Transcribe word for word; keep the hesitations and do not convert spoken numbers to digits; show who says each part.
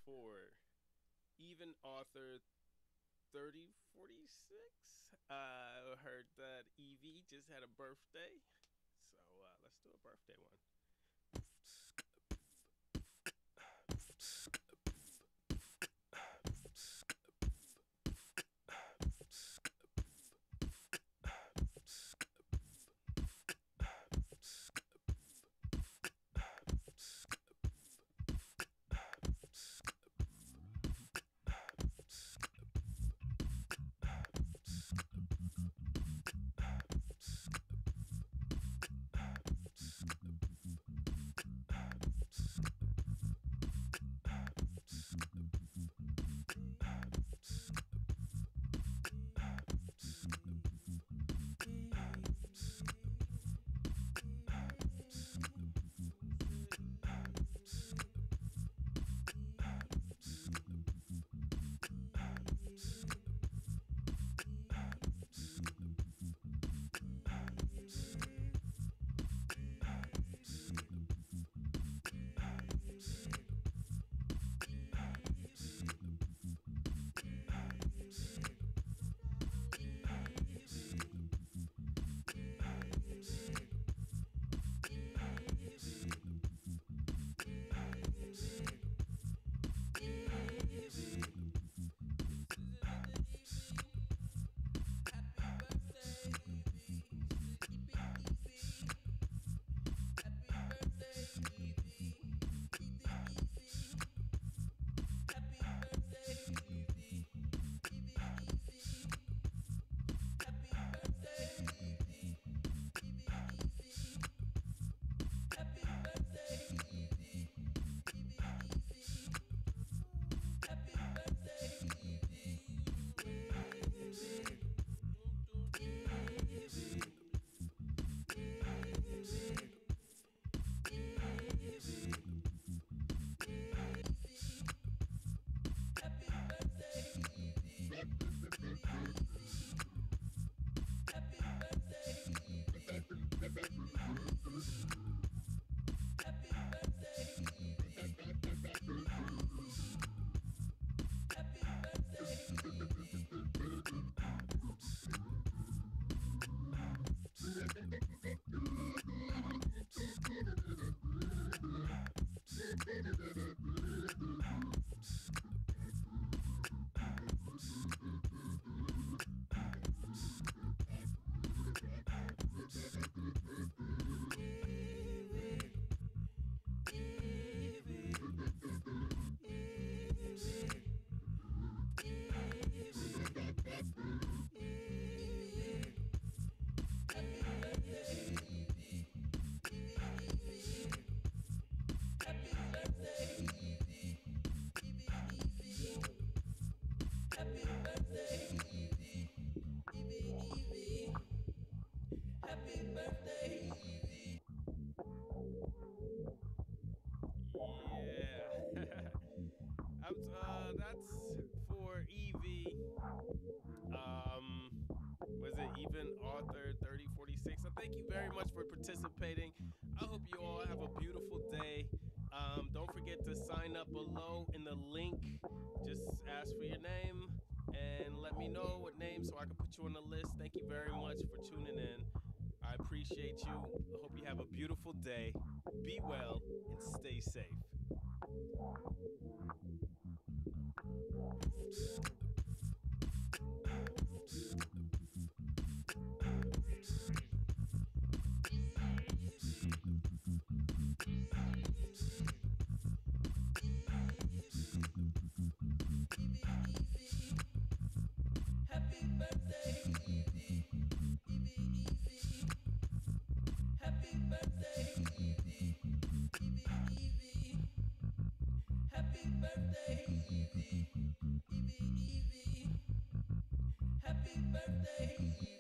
Speaker 1: for even author thirty forty-six. I heard that Evie just had a birthday. So uh, let's do a birthday one. Yeah. I'm, uh, that's for Evie. Um, was it even author thirty forty-six? I thank you very much for participating. I hope you all have a beautiful day. Um, don't forget to sign up below in the link. Just ask for your name and let me know what name so I can put you on the list. Thank you very much for tuning in. I appreciate you. I hope you have a beautiful day. Be well and stay safe.
Speaker 2: Happy birthday, Evie. Evie, Evie. Happy birthday, Evie. Evie, Evie. Happy birthday, Evie. Evie, Evie. Happy birthday, Evie.